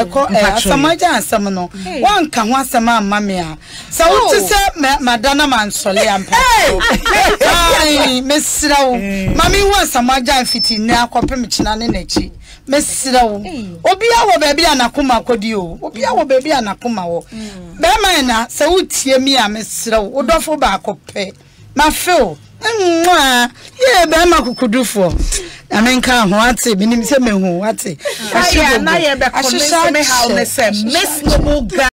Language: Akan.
Asamoah Gyan asem no wan ka ho asem amma me a so wote se madana mansole ampa ai mesira wo mami wo Asamoah Gyan fiti ne akopem china ne nachi mesira wo obi a wo ba bia nakoma kodi o obi a wo ba bia nakoma wo be man na se wotie mi a mesira wo odofo ba akopɛ ma feel ye be ma kukudufo amenka ho ate binim se mehu ate na ye be kono me how me say miss no